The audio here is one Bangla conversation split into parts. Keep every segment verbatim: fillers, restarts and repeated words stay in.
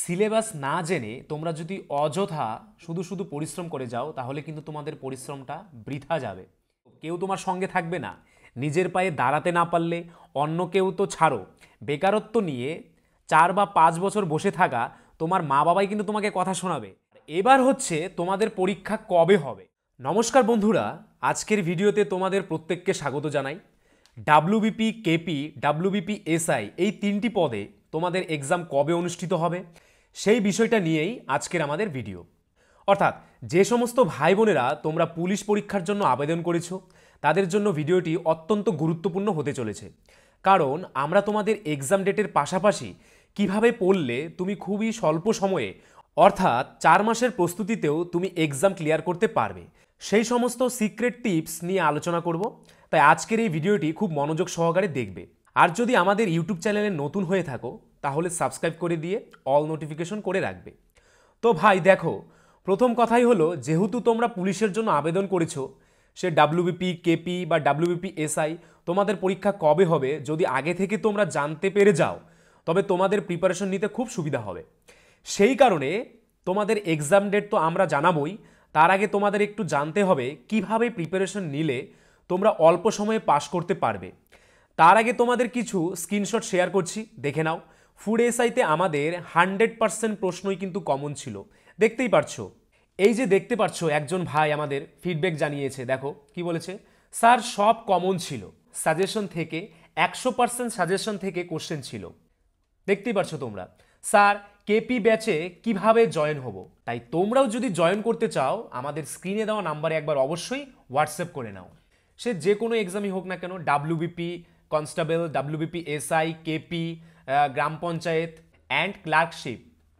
সিলেবাস না জেনে তোমরা যদি অযথা শুধু শুধু পরিশ্রম করে যাও তাহলে কিন্তু তোমাদের পরিশ্রমটা বৃথা যাবে। কেউ তোমার সঙ্গে থাকবে না। নিজের পায়ে দাঁড়াতে না পারলে অন্য কেউ তো ছাড়ো, বেকারত্ব নিয়ে চার বা পাঁচ বছর বসে থাকা তোমার মা বাবাই কিন্তু তোমাকে কথা শোনাবে। এবার হচ্ছে তোমাদের পরীক্ষা কবে হবে। নমস্কার বন্ধুরা, আজকের ভিডিওতে তোমাদের প্রত্যেককে স্বাগত জানাই। ডাব্লিউবিপি, কেপি, ডাব্লিউবিপি এসআই এই তিনটি পদে তোমাদের এক্সাম কবে অনুষ্ঠিত হবে সেই বিষয়টা নিয়েই আজকের আমাদের ভিডিও। অর্থাৎ যে সমস্ত ভাই বোনেরা তোমরা পুলিশ পরীক্ষার জন্য আবেদন করেছো তাদের জন্য ভিডিওটি অত্যন্ত গুরুত্বপূর্ণ হতে চলেছে। কারণ আমরা তোমাদের এক্সাম ডেটের পাশাপাশি কিভাবে পড়লে তুমি খুবই স্বল্প সময়ে অর্থাৎ চার মাসের প্রস্তুতিতেও তুমি এক্সাম ক্লিয়ার করতে পারবে সেই সমস্ত সিক্রেট টিপস নিয়ে আলোচনা করব। তাই আজকের এই ভিডিওটি খুব মনোযোগ সহকারে দেখবে। আর যদি আমাদের ইউটিউব চ্যানেলে নতুন হয়ে থাকো তাহলে সাবস্ক্রাইব করে দিয়ে অল নোটিফিকেশন করে রাখবে। তো ভাই দেখো, প্রথম কথাই হলো, যেহেতু তোমরা পুলিশের জন্য আবেদন করেছো, সে ডাব্লিউবিপি, কেপি বা ডাব্লিউবিপি এসআই তোমাদের পরীক্ষা কবে হবে যদি আগে থেকে তোমরা জানতে পেরে যাও তবে তোমাদের প্রিপারেশন নিতে খুব সুবিধা হবে। সেই কারণে তোমাদের এক্সাম ডেট তো আমরা জানাবোই, তার আগে তোমাদের একটু জানতে হবে কিভাবে প্রিপারেশন নিলে তোমরা অল্প সময়ে পাস করতে পারবে। তার আগে তোমাদের কিছু স্ক্রিনশট শেয়ার করছি, দেখে নাও। ফুড এসআইতে আমাদের হান্ড্রেড পার্সেন্ট প্রশ্নই কিন্তু কমন ছিল, দেখতেই পারছো। এই যে দেখতে পাচ্ছ একজন ভাই আমাদের ফিডব্যাক জানিয়েছে, দেখো কি বলেছে। স্যার সব কমন ছিল, সাজেশন থেকে একশো পার্সেন্ট সাজেশন থেকে কোশ্চেন ছিল। দেখতেই পাচ্ছ তোমরা। স্যার কেপি ব্যাচে কিভাবে জয়েন হব, তাই তোমরাও যদি জয়েন করতে চাও আমাদের স্ক্রিনে দেওয়া নাম্বারে একবার অবশ্যই হোয়াটসঅ্যাপ করে নাও। সে যে কোনো এক্সামই হোক না কেন, WBP constable, WBP SI, KP, Gram Panchayat and clerkship.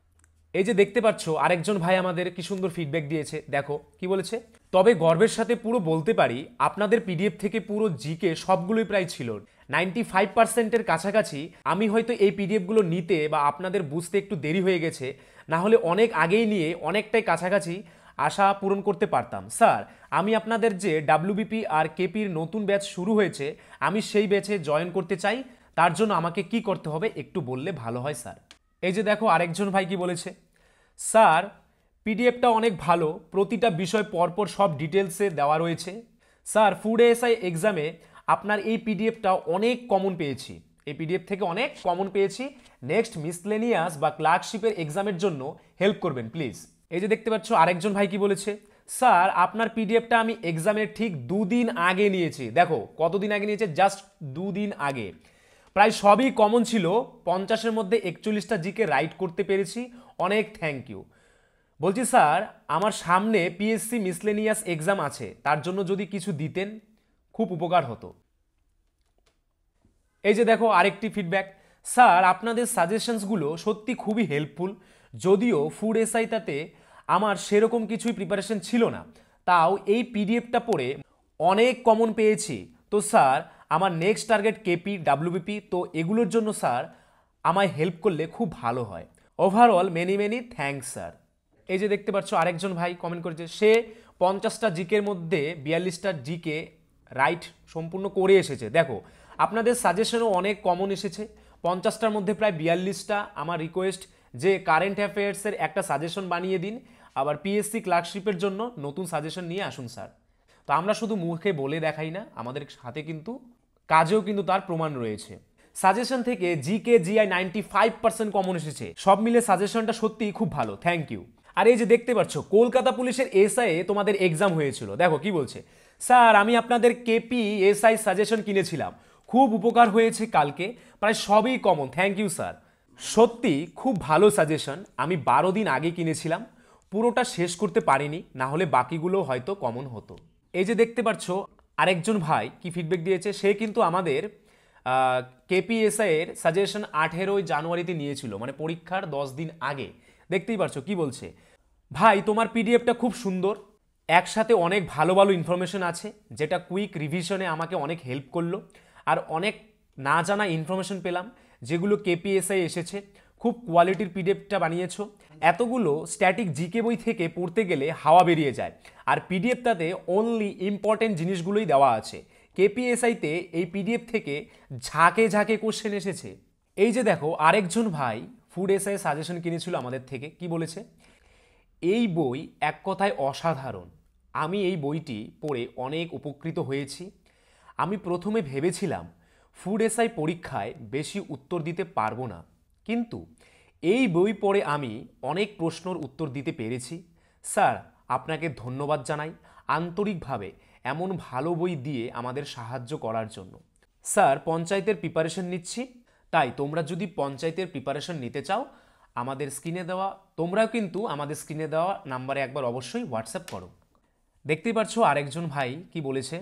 এই যে দেখতে পাচ্ছ আরেকজন ভাই আমাদের কি সুন্দর ফিডব্যাক দিয়েছে, দেখো কি বলেছে। তবে গর্বের সাথে পুরো বলতে পারি আপনাদের পিডিএফ থেকে পুরো জিকে সবগুলোই প্রায় ছিল নাইনটি ফাইভ পার্সেন্টের কাছাকাছি। আমি হয়তো এই পিডিএফগুলো নিতে বা আপনাদের বুঝতে একটু দেরি হয়ে গেছে, না হলে অনেক আগেই নিয়ে অনেকটাই কাছাকাছি আশা পূরণ করতে পারতাম। স্যার আমি আপনাদের যে ডাব্লিউবিপি আর কেপির নতুন ব্যাচ শুরু হয়েছে আমি সেই ব্যাচে জয়েন করতে চাই, তার জন্য আমাকে কি করতে হবে একটু বললে ভালো হয় স্যার। এই যে দেখো আরেকজন ভাই কি বলেছে। স্যার পিডিএফটা অনেক ভালো, প্রতিটা বিষয় পরপর সব ডিটেলসে দেওয়া রয়েছে। স্যার ফুড এসআই এক্সামে আপনার এই পিডিএফটা অনেক কমন পেয়েছি, এই পিডিএফ থেকে অনেক কমন পেয়েছি। নেক্সট মিসলেনিয়াস বা ক্লার্কশিপের এক্সামের জন্য হেল্প করবেন প্লিজ। এই যে দেখতে পাচ্ছ আরেকজন ভাই কি বলেছে। স্যার আপনার পিডিএফটা আমি এক্সামের ঠিক দুদিন আগে নিয়েছি। দেখো কতদিন আগে নিয়েছে, জাস্ট দুদিন আগে। প্রায় সবই কমন ছিল, পঞ্চাশের মধ্যে একচল্লিশটা জিকে রাইট করতে পেরেছি, অনেক থ্যাংক ইউ। বলছি স্যার আমার সামনে পিএসসি মিসলেনিয়াস এক্সাম আছে, তার জন্য যদি কিছু দিতেন খুব উপকার হতো। এই যে দেখো আরেকটি ফিডব্যাক। স্যার আপনাদের সাজেশনসগুলো সত্যি খুবই হেল্পফুল, যদিও ফুড এসআইটাতে আমার সেরকম কিছুই প্রিপারেশন ছিল না, তাও এই পিডিএফটা পড়ে অনেক কমন পেয়েছি। তো স্যার আমার নেক্সট টার্গেট কেপি, ডাব্লিউবিপি, তো এগুলোর জন্য স্যার আমায় হেল্প করলে খুব ভালো হয়। Overall many many thanks sir. এই যে দেখতে পাচ্ছ আরেকজন ভাই কমেন্ট করেছে, সে পঞ্চাশটা জিকের মধ্যে বিয়াল্লিশটা জিকে রাইট সম্পূর্ণ করে এসেছে। দেখো আপনাদের সাজেশনও অনেক কমন এসেছে, পঞ্চাশটার মধ্যে প্রায় বিয়াল্লিশটা। আমার রিকোয়েস্ট যে কারেন্ট অ্যাফেয়ার্সের একটা সাজেশন বানিয়ে দিন, আবার পিএসসি ক্লার্কশিপের জন্য নতুন সাজেশন নিয়ে আসুন স্যার। তো আমরা শুধু মুখে বলে দেখাই না, আমাদের সাথে কিন্তু কাজেও কিন্তু তার প্রমাণ রয়েছে। সাজেশন থেকে GK GI ninety five percent common এসেছে, সব মিলে সাজেশনটা সত্যিই খুব ভালো, থ্যাংক ইউ। আর এই যে দেখতে পাচ্ছ কলকাতা পুলিশের এসআই এ তোমাদের এক্সাম হয়েছিল, দেখো কি বলছে। স্যার আমি আপনাদের কেপি এসআই সাজেশন কিনেছিলাম, খুব উপকার হয়েছে কালকে, প্রায় সবই কমন, থ্যাংক ইউ স্যার। সত্যি খুব ভালো সাজেশন, আমি বারো দিন আগে কিনেছিলাম, পুরোটা শেষ করতে পারিনি, না হলে বাকিগুলো হয়তো কমন হতো। এই যে দেখতে পাচ্ছ আরেকজন ভাই কি ফিডব্যাক দিয়েছে, সে কিন্তু আমাদের কেপিএসআই এর সাজেশন আঠেরোই জানুয়ারিতে নিয়েছিল, মানে পরীক্ষার দশ দিন আগে। দেখতেই পারছো কি বলছে। ভাই তোমার পিডিএফটা খুব সুন্দর, একসাথে অনেক ভালো ভালো ইনফরমেশন আছে, যেটা কুইক রিভিশনে আমাকে অনেক হেল্প করলো। আর অনেক না জানা ইনফরমেশন পেলাম যেগুলো কেপিএসআই এসেছে। খুব কোয়ালিটির পিডিএফটা বানিয়েছো, এতগুলো স্ট্যাটিক জিকে বই থেকে পড়তে গেলে হাওয়া বেরিয়ে যায়, আর পিডিএফটাতে অনলি ইম্পর্টেন্ট জিনিসগুলোই দেওয়া আছে। কেপিএসআইতে এই পিডিএফ থেকে ঝাঁকে ঝাঁকে কোশ্চেন এসেছে। এই যে দেখো আরেকজন ভাই ফুড এসআই সাজেশন কিনেছিল আমাদের থেকে। কি বলেছে? এই বই এক কথায় অসাধারণ। আমি এই বইটি পড়ে অনেক উপকৃত হয়েছি। আমি প্রথমে ভেবেছিলাম ফুড এসআই পরীক্ষায় বেশি উত্তর দিতে পারবো না, কিন্তু এই বই পড়ে আমি অনেক প্রশ্নের উত্তর দিতে পেরেছি। স্যার, আপনাকে ধন্যবাদ জানাই আন্তরিকভাবে এমন ভালো বই দিয়ে আমাদের সাহায্য করার জন্য। স্যার, পঞ্চায়েতের প্রিপারেশন নিচ্ছি, তাই তোমরা যদি পঞ্চায়েতের প্রিপারেশন নিতে চাও আমাদের স্ক্রিনে দেওয়া তোমরাও কিন্তু আমাদের স্ক্রিনে দেওয়া নাম্বারে একবার অবশ্যই হোয়াটসঅ্যাপ করো। দেখতেই পাচ্ছ আরেকজন ভাই কি বলেছে।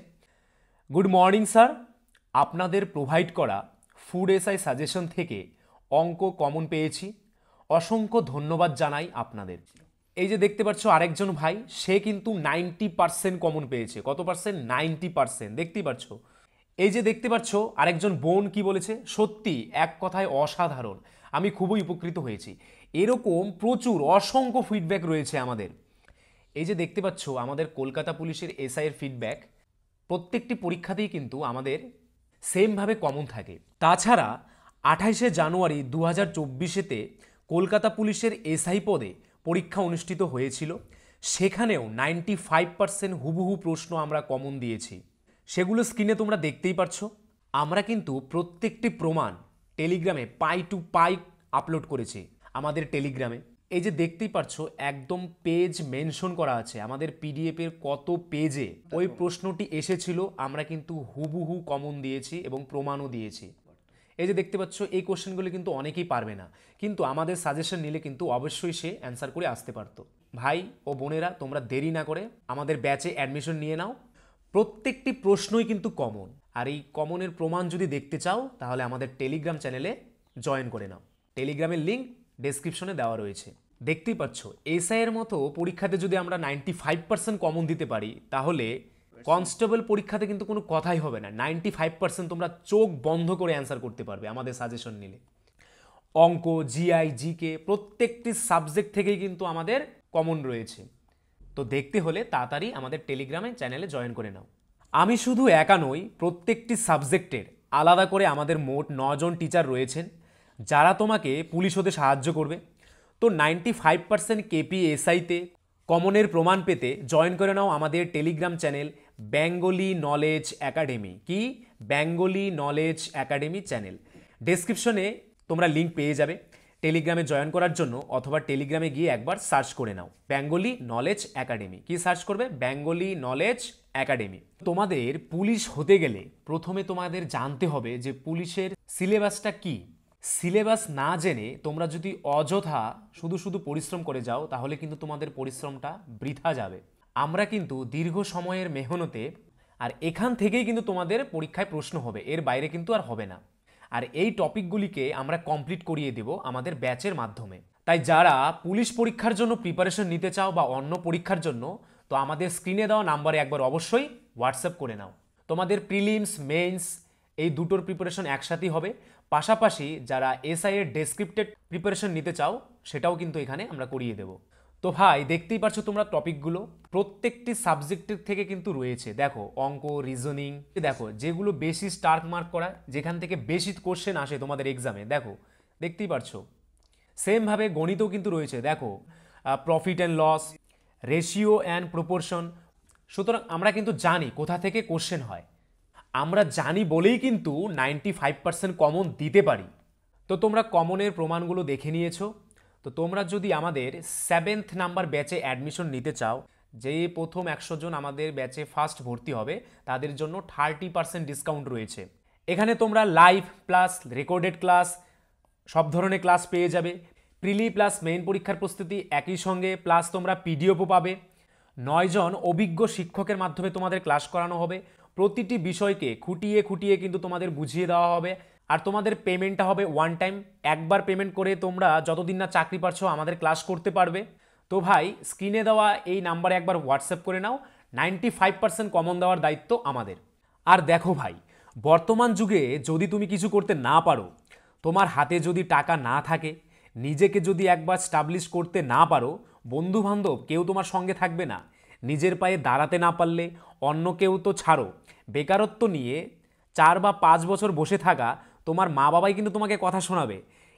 গুড মর্নিং স্যার, আপনাদের প্রোভাইড করা ফুড এসআই সাজেশন থেকে অঙ্ক কমন পেয়েছি, অসংখ্য ধন্যবাদ জানাই আপনাদের। এই যে দেখতে পাচ্ছ আরেকজন ভাই, সে কিন্তু নাইনটি পার্সেন্ট কমন পেয়েছে। কত পার্সেন্ট? Ninety percent. দেখতেই পাচ্ছ। এই যে দেখতে পাচ্ছ আরেকজন বোন কি বলেছে, সত্যি এক কথায় অসাধারণ, আমি খুবই উপকৃত হয়েছি। এরকম প্রচুর অসংখ্য ফিডব্যাক রয়েছে আমাদের। এই যে দেখতে পাচ্ছ আমাদের কলকাতা পুলিশের এসআইয়ের ফিডব্যাক প্রত্যেকটি পরীক্ষাতেই কিন্তু আমাদের সেমভাবে কমন থাকে। তাছাড়া আঠাইশে জানুয়ারি দু হাজার চব্বিশেতে কলকাতা পুলিশের এসআই পদে পরীক্ষা অনুষ্ঠিত হয়েছিল, সেখানেও নাইনটি ফাইভ পার্সেন্ট হুবহু প্রশ্ন আমরা কমন দিয়েছি। সেগুলো স্ক্রিনে তোমরা দেখতেই পারছো। আমরা কিন্তু প্রত্যেকটি প্রমাণ টেলিগ্রামে পাই টু পাই আপলোড করেছি আমাদের টেলিগ্রামে। এই যে দেখতেই পারছো একদম পেজ মেনশন করা আছে আমাদের পিডিএফের কত পেজে ওই প্রশ্নটি এসেছিল, আমরা কিন্তু হুবহু কমন দিয়েছি এবং প্রমাণও দিয়েছি। এই যে দেখতে পাচ্ছ এই কোশ্চেনগুলো কিন্তু অনেকেই পারবে না, কিন্তু আমাদের সাজেশন নিলে কিন্তু অবশ্যই সে অ্যান্সার করে আসতে পারতো। ভাই ও বোনেরা, তোমরা দেরি না করে আমাদের ব্যাচে অ্যাডমিশন নিয়ে নাও। প্রত্যেকটি প্রশ্নই কিন্তু কমন, আর এই কমনের প্রমাণ যদি দেখতে চাও তাহলে আমাদের টেলিগ্রাম চ্যানেলে জয়েন করে নাও। টেলিগ্রামের লিঙ্ক ডেসক্রিপশনে দেওয়া রয়েছে। দেখতেই পাচ্ছ এসআই এর মতো পরীক্ষাতে যদি আমরা নাইনটি ফাইভ পার্সেন্ট কমন দিতে পারি তাহলে কনস্টেবল পরীক্ষাতে কিন্তু কোনো কথাই হবে না। নাইনটি ফাইভ পার্সেন্ট তোমরা চোখ বন্ধ করে অ্যান্সার করতে পারবে আমাদের সাজেশন নিলে। অঙ্ক, জিআই, জিকে প্রত্যেকটি সাবজেক্ট থেকেই কিন্তু আমাদের কমন রয়েছে। তো দেখতে হলে তাড়াতাড়ি আমাদের টেলিগ্রামে চ্যানেলে জয়েন করে নাও। আমি শুধু একা নই, প্রত্যেকটি সাবজেক্টের আলাদা করে আমাদের মোট নজন টিচার রয়েছেন যারা তোমাকে পুলিশ হতে সাহায্য করবে। তো নাইনটি ফাইভ পার্সেন্ট কেপি এসআইতে কমনের প্রমাণ পেতে জয়েন করে নাও আমাদের Telegram channel Bengali knowledge academy. কি? Bengali knowledge academy channel. ডেসক্রিপশনে তোমরা লিঙ্ক পেয়ে যাবে টেলিগ্রামে জয়েন করার জন্য, অথবা টেলিগ্রামে গিয়ে একবার সার্চ করে নাও বেঙ্গলি নলেজ একাডেমি। কি সার্চ করবে? Bengali knowledge academy. তোমাদের পুলিশ হতে গেলে প্রথমে তোমাদের জানতে হবে যে পুলিশের সিলেবাসটা কি। সিলেবাস না জেনে তোমরা যদি অযথা শুধু শুধু পরিশ্রম করে যাও তাহলে কিন্তু তোমাদের পরিশ্রমটা বৃথা যাবে। আমরা কিন্তু দীর্ঘ সময়ের মেহনতে, আর এখান থেকেই কিন্তু তোমাদের পরীক্ষায় প্রশ্ন হবে, এর বাইরে কিন্তু আর হবে না। আর এই টপিকগুলিকে আমরা কমপ্লিট করিয়ে দেব আমাদের ব্যাচের মাধ্যমে। তাই যারা পুলিশ পরীক্ষার জন্য প্রিপারেশন নিতে চাও বা অন্য পরীক্ষার জন্য, তো আমাদের স্ক্রিনে দেওয়া নাম্বারে একবার অবশ্যই হোয়াটসঅ্যাপ করে নাও। তোমাদের প্রিলিমস, মেইনস এই দুটোর প্রিপারেশন একসাথেই হবে। পাশাপাশি যারা এসআই এর ডেসক্রিপ্টেড প্রিপারেশন নিতে চাও সেটাও কিন্তু এখানে আমরা করিয়ে দেব। তো ভাই দেখতেই পাচ্ছ তোমরা টপিকগুলো প্রত্যেকটি সাবজেক্টের থেকে কিন্তু রয়েছে। দেখো অঙ্ক, রিজনিং, দেখো যেগুলো বেশি স্টার মার্ক করা, যেখান থেকে বেশি কোশ্চেন আসে তোমাদের এক্সামে, দেখো দেখতেই পারছো। সেমভাবে গণিতও কিন্তু রয়েছে, দেখো profit and loss, ratio and proportion. সুতরাং আমরা কিন্তু জানি কোথা থেকে কোশ্চেন হয়, আমরা জানি বলেই কিন্তু নাইনটি ফাইভ পার্সেন্ট কমন দিতে পারি। তো তোমরা কমনের প্রমাণগুলো দেখে নিয়েছো। তো তোমরা যদি আমাদের সেভেন্থ নাম্বার ব্যাচে অ্যাডমিশন নিতে চাও, যে প্রথম একশো জন আমাদের ব্যাচে ফার্স্ট ভর্তি হবে তাদের জন্য থার্টি পার্সেন্ট ডিসকাউন্ট রয়েছে। এখানে তোমরা লাইভ প্লাস রেকর্ডেড ক্লাস সব ধরনের ক্লাস পেয়ে যাবে। প্রিলি প্লাস মেইন পরীক্ষার প্রস্তুতি একই সঙ্গে, প্লাস তোমরা পিডিএফও পাবে। নয়জন অভিজ্ঞ শিক্ষকের মাধ্যমে তোমাদের ক্লাস করানো হবে। প্রতিটি বিষয়কে খুঁটিয়ে খুঁটিয়ে কিন্তু তোমাদের বুঝিয়ে দেওয়া হবে। আর তোমাদের পেমেন্টটা হবে ওয়ান টাইম, একবার পেমেন্ট করে তোমরা যতদিন না চাকরি পাচ্ছ আমাদের ক্লাস করতে পারবে। তো ভাই স্ক্রিনে দেওয়া এই নাম্বারে একবার হোয়াটসঅ্যাপ করে নাও। নাইনটি ফাইভ পার্সেন্ট কমন দেওয়ার দায়িত্ব আমাদের। আর দেখো ভাই, বর্তমান যুগে যদি তুমি কিছু করতে না পারো, তোমার হাতে যদি টাকা না থাকে, নিজেকে যদি একবার স্টাবলিশ করতে না পারো, বন্ধু বান্ধব কেউ তোমার সঙ্গে থাকবে না। নিজের পায়ে দাঁড়াতে না পারলে অন্য কেউ তো ছাড়ো, বেকারত্ব নিয়ে চার বা পাঁচ বছর বসে থাকা তোমার মা বাবাই কিন্তু তোমাকে কথা শোনাবে।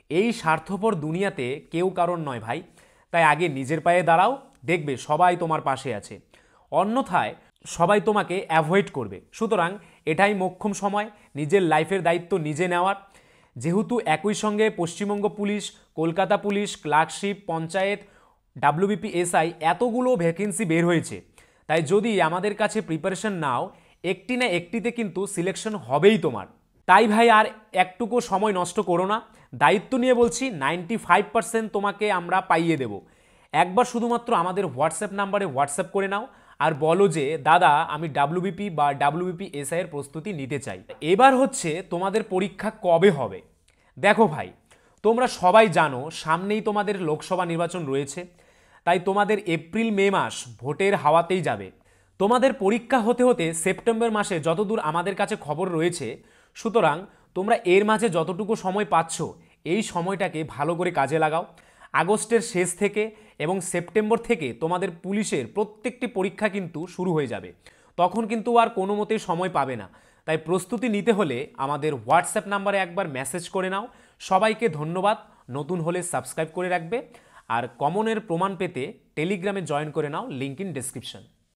এই স্বার্থপর দুনিয়াতে কেউ কারণ নয় ভাই, তাই আগে নিজের পায়ে দাঁড়াও, দেখবে সবাই তোমার পাশে আছে, অন্যথায় সবাই তোমাকে অ্যাভয়েড করবে। সুতরাং এটাই মোক্ষম সময় নিজের লাইফের দায়িত্ব নিজে নেওয়ার। যেহেতু একই সঙ্গে Paschimbanga police, Kolkata police, clerkship, panchayat, WBPSI এতগুলো ভ্যাকেন্সি বের হয়েছে, তাই যদি আমাদের কাছে প্রিপারেশন নাও, একটি না একটিতে কিন্তু সিলেকশন হবেই তোমার। তাই ভাই আর একটুকু সময় নষ্ট করো না, দায়িত্ব নিয়ে বলছি নাইনটি ফাইভ পার্সেন্ট তোমাকে আমরা পাইয়ে দেব। একবার শুধুমাত্র আমাদের হোয়াটসঅ্যাপ নাম্বারে হোয়াটসঅ্যাপ করে নাও আর বলো যে দাদা আমি ডাব্লিউবিপি বা ডাব্লিউবিপিএসআই এর প্রস্তুতি নিতে চাই। এবার হচ্ছে তোমাদের পরীক্ষা কবে হবে। দেখো ভাই, তোমরা সবাই জানো সামনেই তোমাদের লোকসভা নির্বাচন রয়েছে, তাই তোমাদের এপ্রিল মে মাস ভোটের হাওয়াতেই যাবে। তোমাদের পরীক্ষা হতে হতে সেপ্টেম্বর মাসে যতদূর আমাদের কাছে খবর রয়েছে, সুতরাং তোমরা এর মাঝে যতটুকু সময় পাচ্ছ এই সময়টাকে ভালো করে কাজে লাগাও। আগস্টের শেষ থেকে এবং সেপ্টেম্বর থেকে তোমাদের পুলিশের প্রত্যেকটি পরীক্ষা কিন্তু শুরু হয়ে যাবে, তখন কিন্তু আর কোনো মতেই সময় পাবে না। তাই প্রস্তুতি নিতে হলে আমাদের হোয়াটসঅ্যাপ নাম্বারে একবার মেসেজ করে নাও। সবাইকে ধন্যবাদ, নতুন হলে সাবস্ক্রাইব করে রাখবে আর কমনের প্রমাণ পেতে টেলিগ্রামে জয়েন করে নাও, লিঙ্ক ইন ডেসক্রিপশন।